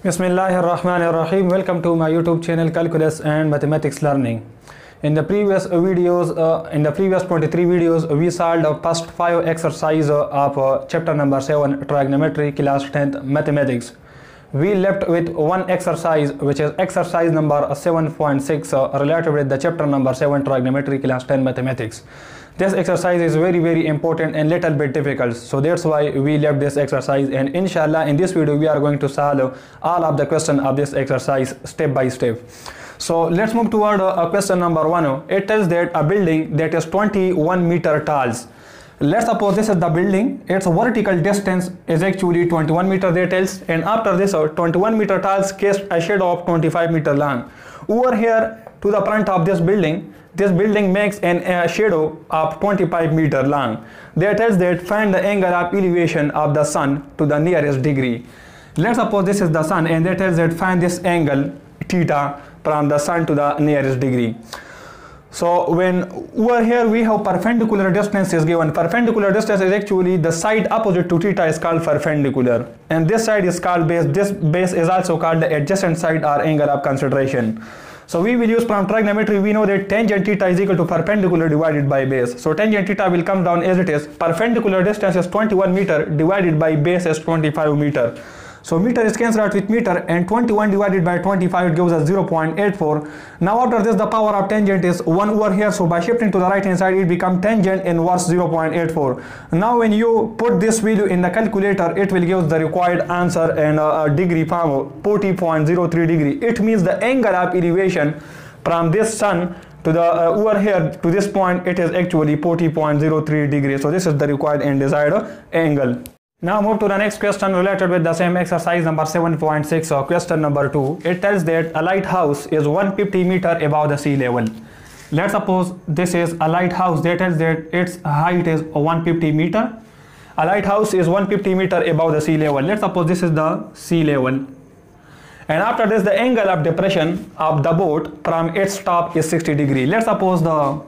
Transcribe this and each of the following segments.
Bismillahirrahmanirrahim. Welcome to my YouTube channel Calculus and Mathematics Learning. In the previous 23 videos, we solved the first 5 exercises of chapter number 7 Trigonometry, class 10th Mathematics. We left with one exercise, which is exercise number 7.6 related with the chapter number 7 Trigonometry, class 10 Mathematics. This exercise is very important and little bit difficult, so that's why we left this exercise, and inshallah in this video we are going to solve all of the question of this exercise step by step. So let's move toward question number 1. It tells that a building that is 21 meter tall. Let's suppose this is the building. Its vertical distance is actually 21 meter, that tells, and after this 21 meter tall cast a shadow of 25 meter long. Over here to the front of this building makes a shadow of 25 meter long. That tells that find the angle of elevation of the sun to the nearest degree. Let's suppose this is the sun, and that tells that find this angle theta from the sun to the nearest degree. So when over here we have perpendicular distance is given. Perpendicular distance is actually the side opposite to theta is called perpendicular, and this side is called base. This base is also called the adjacent side or angle of consideration. So we will use from trigonometry, we know that tangent theta is equal to perpendicular divided by base. So tangent theta will come down as it is. Perpendicular distance is 21 meter divided by base is 25 meter. So meter is cancelled out with meter, and 21 divided by 25 gives us 0.84. Now after this the power of tangent is 1 over here, so by shifting to the right hand side it becomes tangent inverse 0.84. Now when you put this value in the calculator, it will give the required answer in a degree form, 40.03 degree. It means the angle of elevation from this sun to the over here to this point, it is actually 40.03 degrees. So this is the required and desired angle. Now move to the next question related with the same exercise number 7.6 or question number 2. It tells that a lighthouse is 150 meter above the sea level. Let's suppose this is a lighthouse, that tells that its height is 150 meter. A lighthouse is 150 meter above the sea level. Let's suppose this is the sea level. And after this the angle of depression of the boat from its top is 60 degree. Let's suppose the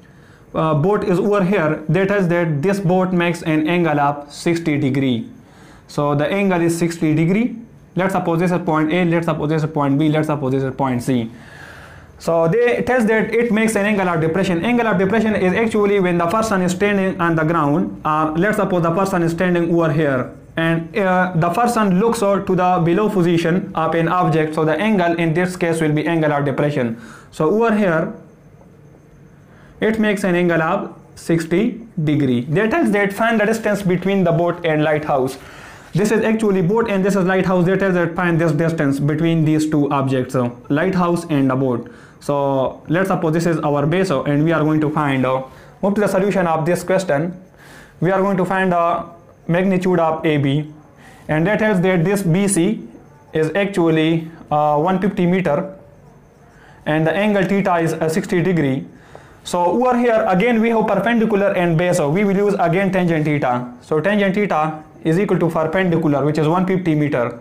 boat is over here, that is that this boat makes an angle of 60 degree. So the angle is 60 degree. Let's suppose this is point A, let's suppose this is point B, let's suppose this is point C. So they tell that it makes an angle of depression. Angle of depression is actually when the person is standing on the ground. Let's suppose the person is standing over here, and the person looks to the below position of an object, so the angle in this case will be angle of depression. So over here it makes an angle of 60 degree. That tells that find the distance between the boat and lighthouse. This is actually boat and this is lighthouse. That tells that find this distance between these two objects, so lighthouse and the boat. So let's suppose this is our base, and we are going to find move to the solution of this question. We are going to find the magnitude of AB, and that tells that this BC is actually 150 meter and the angle theta is 60 degree. So over here again we have perpendicular and base, so we will use again tangent theta. So tangent theta is equal to perpendicular, which is 150 meter,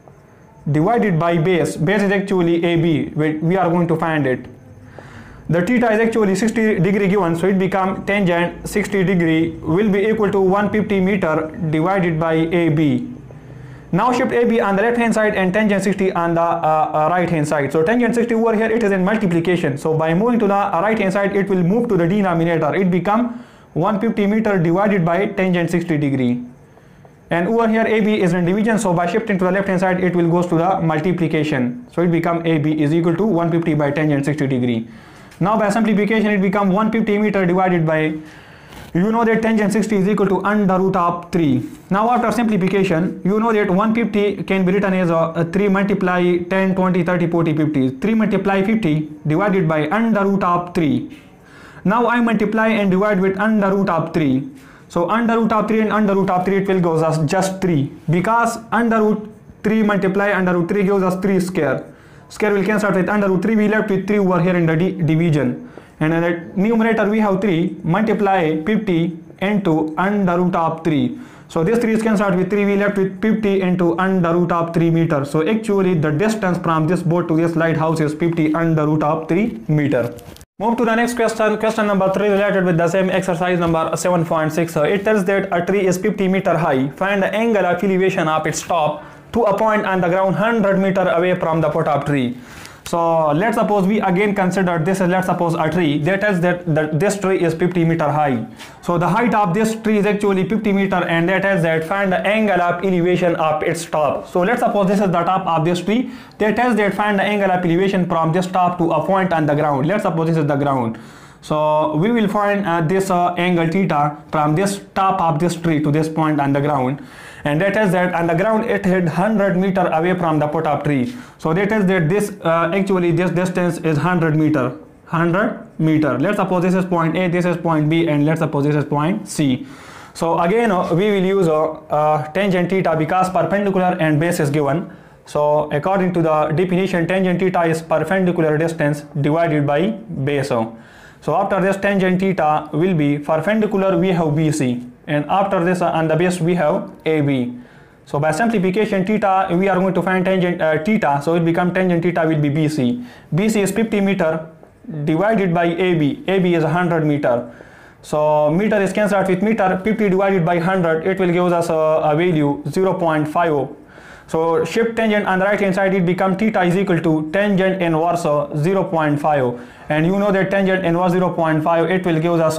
divided by base. Base is actually AB, we are going to find it. The theta is actually 60 degree given, so it becomes tangent 60 degree will be equal to 150 meter divided by AB. Now shift AB on the left hand side and tangent 60 on the right hand side. So tangent 60 over here it is in multiplication, so by moving to the right hand side it will move to the denominator. It become 150 meter divided by tangent 60 degree, and over here AB is in division, so by shifting to the left hand side it will goes to the multiplication. So it become AB is equal to 150 by tangent 60 degree. Now by simplification it become 150 meter divided by, you know that tangent 60 is equal to under root of 3. Now after simplification, you know that 150 can be written as 3 multiply 10, 20, 30, 40, 50. 3 multiply 50 divided by under root of 3. Now I multiply and divide with under root of 3. So under root of 3 and under root of 3 it will give us just 3, because under root 3 multiply under root 3 gives us 3 square. Square will cancel out with under root 3, we left with 3 over here in the division. And in the numerator we have 3 multiply 50 into under root of 3. So this 3 is cancelled out with 3, we left with 50 into under root of 3 meter. So actually the distance from this boat to this lighthouse is 50 under root of 3 meter. Move to the next question, question number 3 related with the same exercise number 7.6. It tells that a tree is 50 meter high. Find the angle of elevation of its top to a point on the ground 100 meter away from the put-up tree. So let's suppose we again consider this is, let's suppose, a tree. That is that this tree is 50 meter high. So the height of this tree is actually 50 meter, and that is that find the angle of elevation of its top. So let's suppose this is the top of this tree. That is that find the angle of elevation from this top to a point on the ground. Let's suppose this is the ground. So we will find this angle theta from this top of this tree to this point on the ground. And that is that on the ground it hit 100 meter away from the put-up tree. So that is that this actually this distance is 100 meter. 100 meter. Let's suppose this is point A, this is point B, and let's suppose this is point C. So again we will use tangent theta because perpendicular and base is given. So according to the definition, tangent theta is perpendicular distance divided by base. So after this, tangent theta will be perpendicular, we have BC, and after this on the base we have AB. So by simplification, theta we are going to find tangent theta, so it become tangent theta will be BC. BC is 50 meter divided by AB. AB is 100 meter. So meter is cancelled with meter. 50 divided by 100, it will give us a value 0.50. So shift tangent on the right hand side, it become theta is equal to tangent inverse 0.5, and you know that tangent inverse 0.5, it will give us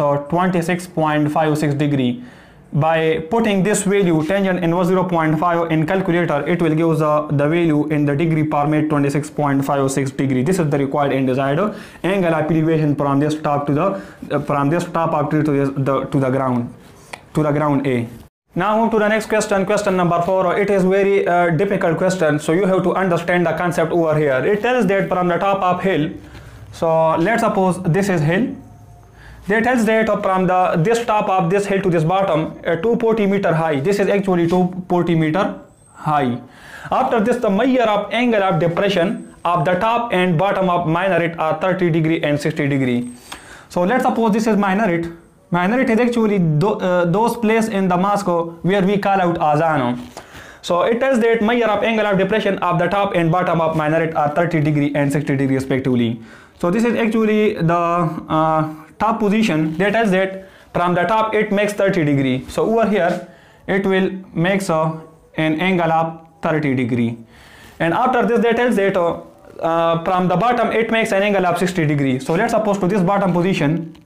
26.56 degree. By putting this value tangent inverse 0.5 in calculator, it will give us the value in the degree per minute 26.56 degree. This is the required and desired angle of elevation from this top to the from this top up to the ground A. Now move to the next question, question number 4. It is very difficult question, so you have to understand the concept over here. It tells that from the top of hill, so let's suppose this is hill. That tells that from this top of this hill to this bottom 240 meter high. This is actually 240 meter high. After this, the measure of angle of depression of the top and bottom of minaret are 30 degree and 60 degree. So let's suppose this is minaret. Minaret is actually those places in Damascus where we call out azan. So it tells that measure of angle of depression of the top and bottom of minaret are 30 degree and 60 degree respectively. So this is actually the top position. That tells that from the top it makes 30 degree. So over here it will makes an angle of 30 degree. And after this, that tells that from the bottom it makes an angle of 60 degree. So let's suppose to this bottom position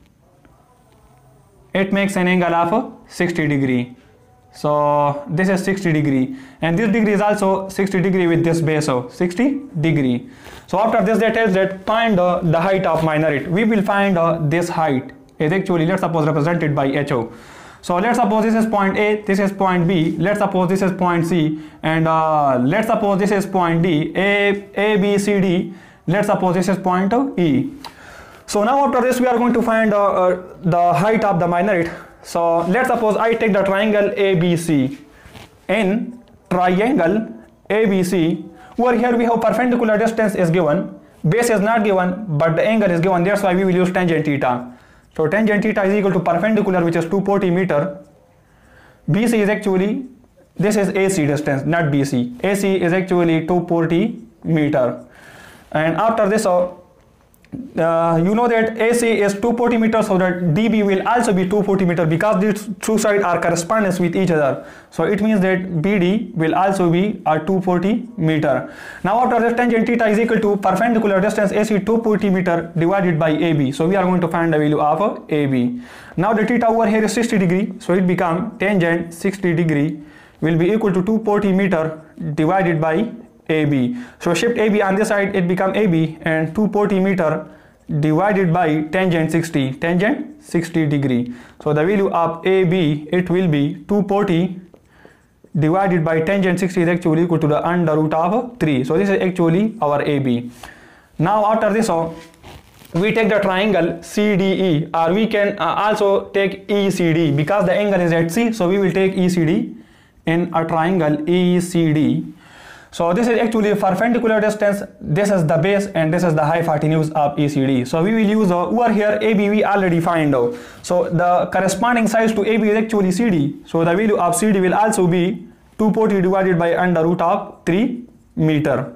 it makes an angle of 60 degree. So this is 60 degree, and this degree is also 60 degree with this base of 60 degree. So after this, they tells that find the height of minaret. We will find this height is actually, let's suppose, represented by HO. So let's suppose this is point A, this is point B, let's suppose this is point C, and let's suppose this is point D, A, B, C, D, let's suppose this is point E. So now after this we are going to find the height of the minaret. So let's suppose I take the triangle ABC. In triangle ABC, over here we have perpendicular distance is given, base is not given, but the angle is given. That's why we will use tangent theta. So tangent theta is equal to perpendicular, which is 240 meter. BC is actually, this is AC distance, not BC. AC is actually 240 meter. And after this, you know that AC is 240 meters, so that DB will also be 240 meter because these two sides are correspondence with each other. So it means that BD will also be a 240 meter. Now after this, tangent theta is equal to perpendicular distance AC 240 meter divided by AB. So we are going to find the value of AB. Now the theta over here is 60 degree, so it become tangent 60 degree will be equal to 240 meter divided by AB. So shift AB on this side, it become AB, and 240 meter divided by tangent 60 degree. So the value of AB, it will be 240 divided by tangent 60 is actually equal to the under root of 3. So this is actually our AB. Now after this, we take the triangle CDE, or we can also take ECD because the angle is at C. So we will take ECD in a triangle ECD. So this is actually a perpendicular distance, this is the base, and this is the hypotenuse of ECD. So we will use over here AB we already find out. So the corresponding size to AB is actually CD. So the value of CD will also be 240 divided by under root of 3 meter.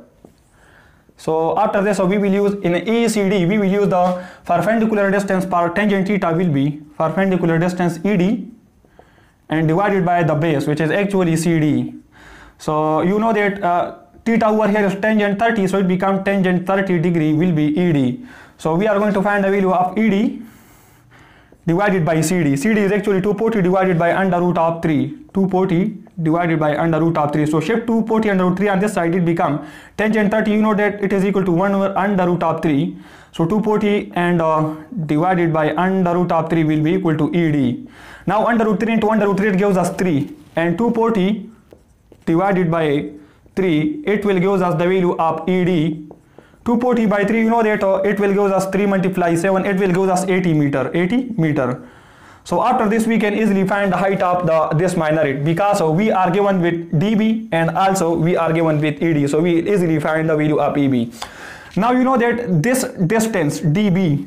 So after this, we will use in ECD, we will use the perpendicular distance per tangent theta will be perpendicular distance ED and divided by the base, which is actually CD. So you know that theta over here is tangent 30, so it becomes tangent 30 degree will be ED. So we are going to find the value of ED divided by CD. CD is actually 240 divided by under root of 3. 240 divided by under root of 3. So shift 240 under root 3 on this side, it become tangent 30. You know that it is equal to 1 over under root of 3. So 240 and divided by under root of 3 will be equal to ED. Now under root 3 into under root 3 it gives us 3. And 240 divided by 3, it will give us the value of ED. 240 by 3, you know that it will give us 3 multiply 7, it will give us 80 meter. 80 meter. So after this we can easily find the height of this minaret, because we are given with dB and also we are given with ED. So we easily find the value of EB. Now you know that this distance dB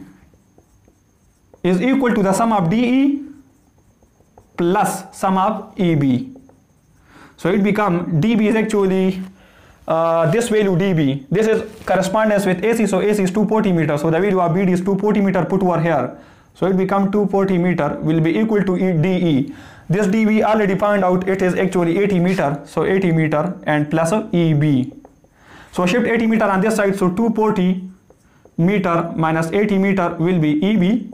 is equal to the sum of DE plus sum of EB. So it become dB is actually this value dB. This is correspondence with AC, so AC is 240 meter. So the value of BD is 240 meter put over here. So it become 240 meter will be equal to DE. This dB already found out, it is actually 80 meter. So 80 meter and plus EB. So shift 80 meter on this side. So 240 meter minus 80 meter will be EB.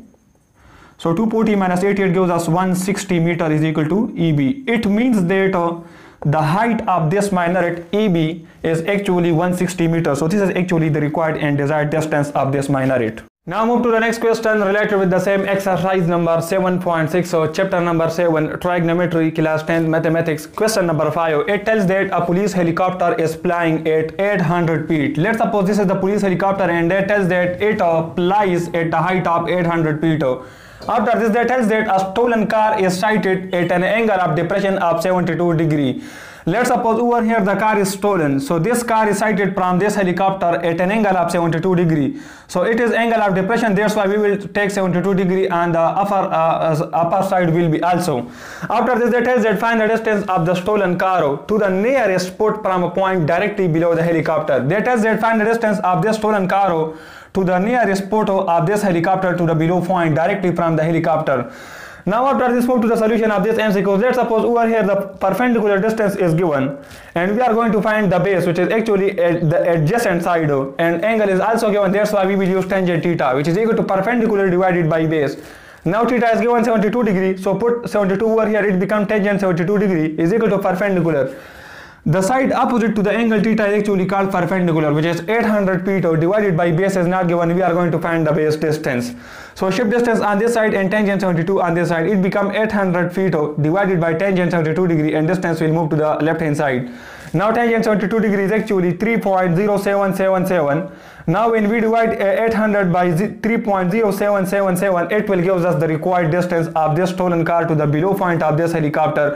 So 240 minus 80, it gives us 160 meter is equal to EB. It means that the height of this minaret EB is actually 160 meters. So this is actually the required and desired distance of this minaret. Now move to the next question related with the same exercise number 7.6. So chapter number 7, trigonometry, class 10 mathematics. Question number 5. It tells that a police helicopter is flying at 800 feet. Let's suppose this is the police helicopter and it tells that it flies at the height of 800 feet. After this, that tells that a stolen car is sighted at an angle of depression of 72 degree. Let's suppose over here the car is stolen. So this car is sighted from this helicopter at an angle of 72 degree. So it is angle of depression. That's why we will take 72 degree and the upper side will be also. After this, that tells that find the distance of the stolen car to the nearest spot from a point directly below the helicopter. That tells that find the distance of this stolen car to the nearest spot of this helicopter to the below point directly from the helicopter. Now after this, move to the solution of this MCQ. Let's suppose over here the perpendicular distance is given and we are going to find the base, which is actually at the adjacent side, and angle is also given. That's why we will use tangent theta, which is equal to perpendicular divided by base. Now theta is given 72 degree, so put 72 over here, it becomes tangent 72 degree is equal to perpendicular. The side opposite to the angle theta is actually called perpendicular, which is 800 feet divided by base is not given. We are going to find the base distance. So shift distance on this side and tangent 72 on this side, it becomes 800 feet divided by tangent 72 degree and distance will move to the left hand side. Now tangent 72 degree is actually 3.0777. Now when we divide 800 by 3.0777, it will give us the required distance of this stolen car to the below point of this helicopter,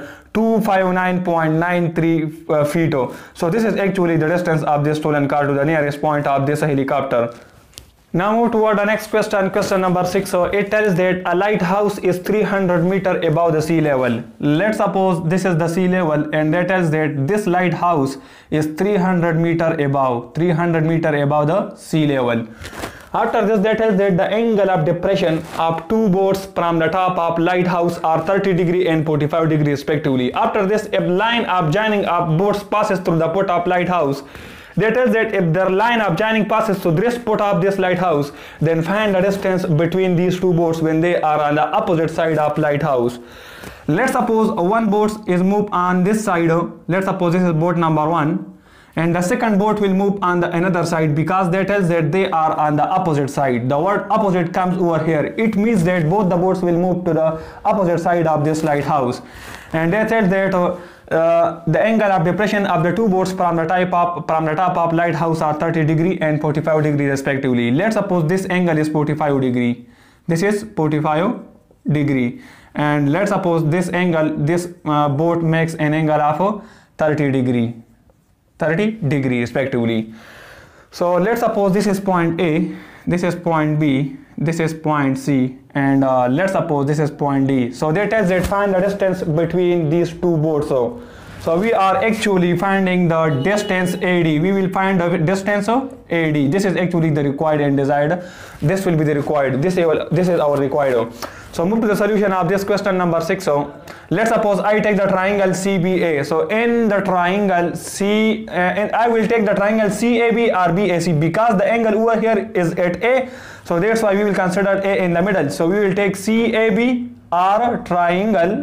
259.93 feet. So this is actually the distance of this stolen car to the nearest point of this helicopter. Now move toward the next question, question number 6. So it tells that a lighthouse is 300 meter above the sea level. Let's suppose this is the sea level and that tells that this lighthouse is 300 meter above the sea level. After this, that tells that the angle of depression of two boats from the top of lighthouse are 30 degree and 45 degree respectively. After this, a line of joining of boats passes through the port of lighthouse. That tells that if the line of joining passes through this port of this lighthouse, then find the distance between these two boats when they are on the opposite side of lighthouse. Let's suppose one boat is moved on this side. Let's suppose this is boat number 1. And the second boat will move on the another side, because that tells that they are on the opposite side. The word opposite comes over here. It means that both the boats will move to the opposite side of this lighthouse. And that tells that the angle of depression of the two boats from the top of lighthouse are 30 degree and 45 degree respectively. Let's suppose this angle is 45 degree. This is 45 degree. And let's suppose this angle, this boat makes an angle of 30 degree respectively. So let's suppose this is point A, this is point B, this is point C, and let's suppose this is point D. So that tells that find the distance between these two boats. So So we are actually finding the distance AD. We will find the distance of AD. This is actually the required and desired. This will be the required. This is our required. So move to the solution of this question number 6. So let's suppose I take the triangle CBA. So in the triangle and I will take the triangle CAB or BAC because the angle over here is at A. So that's why we will consider A in the middle. So we will take CAB or triangle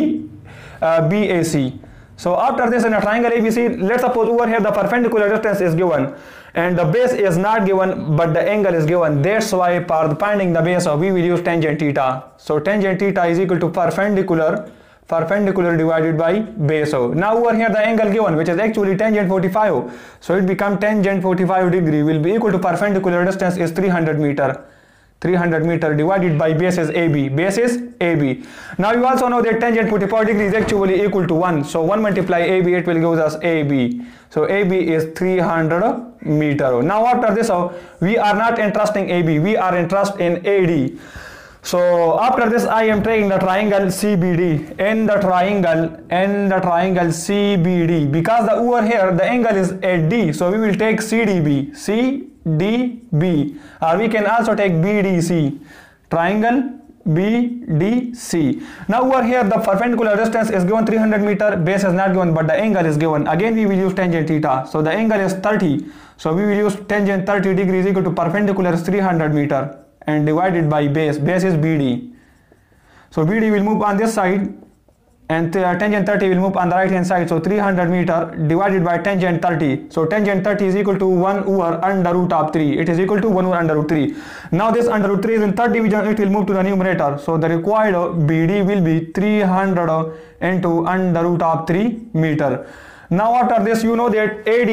BAC. So after this, in a triangle ABC, let's suppose over here the perpendicular distance is given and the base is not given but the angle is given. That's why for finding the base we will use tangent theta. So tangent theta is equal to perpendicular divided by base. Now over here the angle given, which is actually tangent 45, so it becomes tangent 45 degree will be equal to perpendicular distance is 300 meter. 300 meter divided by base is AB. Base is AB. Now you also know that tangent 45 degree is actually equal to 1. So 1 multiply AB, it will give us AB. So AB is 300 meter. Now after this, we are not interested in AB. We are interested in AD. So after this, I am taking the triangle CBD and the triangle CBD because the over here the angle is at D. So we will take CDB. CDB, or we can also take BDC, triangle BDC. Now over here the perpendicular distance is given 300 meter, base is not given but the angle is given. Again we will use tangent theta. So the angle is 30. So we will use tangent 30 degrees equal to perpendicular is 300 meter and divided by base. Base is BD. So BD will move on this side and tangent 30 will move on the right hand side. So 300 meter divided by tangent 30. So tangent 30 is equal to 1 over under root of 3. It is equal to 1 over under root 3. Now this under root 3 is in third division. It will move to the numerator. So the required BD will be 300 into under root of 3 meter. Now after this, you know that AD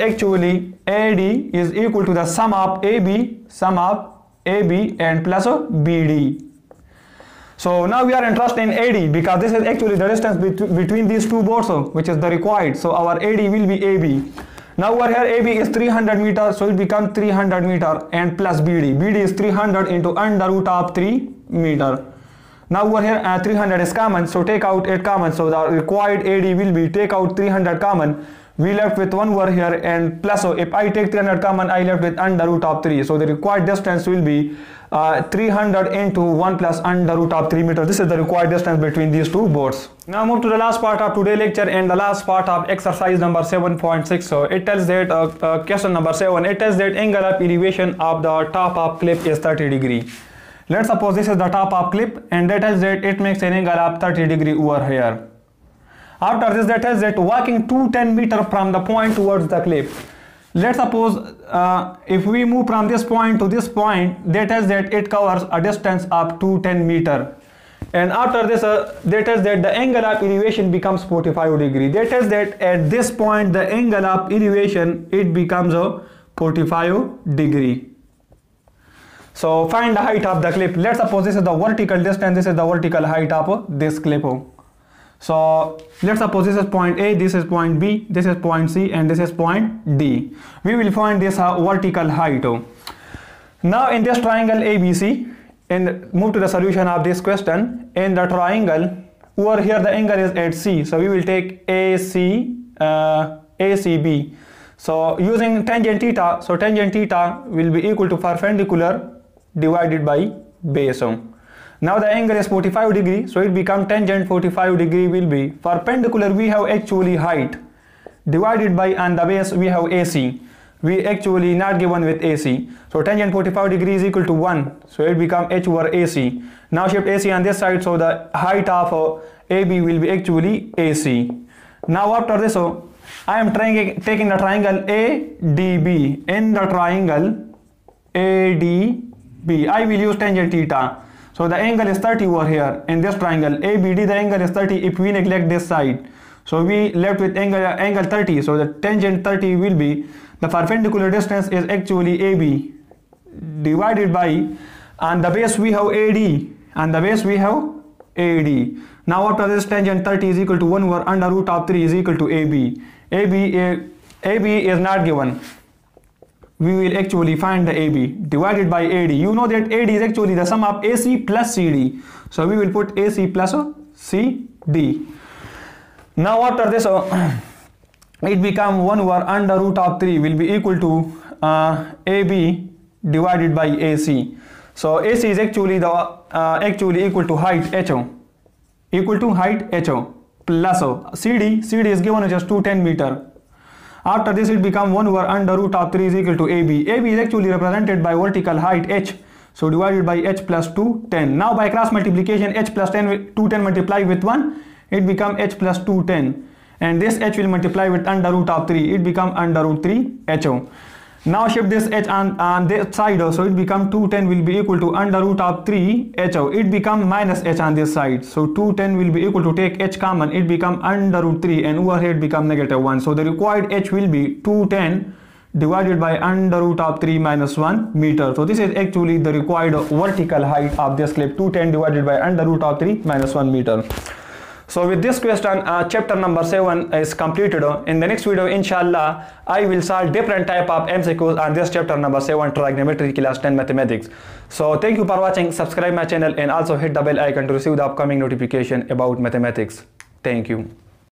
is equal to the sum of AB and plus BD. So now we are interested in AD because this is actually the distance between these two boards, which is the required. So our AD will be AB. Now over here AB is 300 meter, so it becomes 300 meter and plus BD. BD is 300 into under root of 3 meter. Now over here 300 is common, so take out 8 common. So the required AD will be take out 300 common. We left with 1 over here and plus, so if I take 300 common, I left with under root of 3. So the required distance will be 300 into 1 plus under root of 3 meter. This is the required distance between these two boards. Now move to the last part of today's lecture and the last part of exercise number 7.6. So it tells that question number 7, it tells that angle of elevation of the top of cliff is 30 degree. Let's suppose this is the top of cliff and that tells that it makes an angle of 30 degree over here. After this, that tells that walking 210 meter from the point towards the cliff. Let's suppose if we move from this point to this point, that tells that it covers a distance of 210 meter. And after this, that tells that the angle of elevation becomes 45 degree. That tells that at this point, the angle of elevation, it becomes a 45 degree. So find the height of the cliff. Let's suppose this is the vertical distance, this is the vertical height of this cliff. So let's suppose this is point A, this is point B, this is point C, and this is point D. We will find this vertical height. Now in this triangle ABC, and move to the solution of this question. In the triangle, over here the angle is at C, so we will take ACB. So using tangent theta, so tangent theta will be equal to perpendicular divided by base. Now the angle is 45 degree, so it becomes tangent 45 degree will be perpendicular. We have actually height divided by and the base we have AC. We actually not given with AC. So tangent 45 degree is equal to 1. So it becomes H over AC. Now shift AC on this side, so the height of AB will be actually AC. Now after this, so I am taking the triangle ADB. In the triangle ADB, I will use tangent theta. So the angle is 30 over here. In this triangle ABD, the angle is 30 if we neglect this side. So we left with angle 30. So the tangent 30 will be, the perpendicular distance is actually AB divided by, and the base we have AD, and the base we have AD. Now after this, tangent 30 is equal to 1 over under root of 3 is equal to AB. AB is not given. We will actually find the AB divided by AD. You know that AD is actually the sum of AC plus CD. So we will put AC plus CD. Now after this, it become 1 over under root of 3 will be equal to AB divided by AC. So AC is actually equal to height HO, equal to height HO plus CD is given as just 210 meter. After this it become 1 over under root of 3 is equal to AB. AB is actually represented by vertical height H. So divided by H plus 210. Now by cross multiplication H plus 210 multiply with 1, it become H plus 210. And this H will multiply with under root of 3. It become under root 3 HO. Now shift this H on this side, so it become 210 will be equal to under root of 3 HO. It become minus H on this side. So 210 will be equal to take H common. It become under root 3 and over here it become negative 1. So the required H will be 210 divided by under root of 3 minus 1 meter. So this is actually the required vertical height of this clip, 210 divided by under root of 3 minus 1 meter. So with this question, chapter number 7 is completed. In the next video, inshallah, I will solve different type of MCQs on this chapter number 7, trigonometry class 10 mathematics. So thank you for watching. Subscribe my channel and also hit the bell icon to receive the upcoming notification about mathematics. Thank you.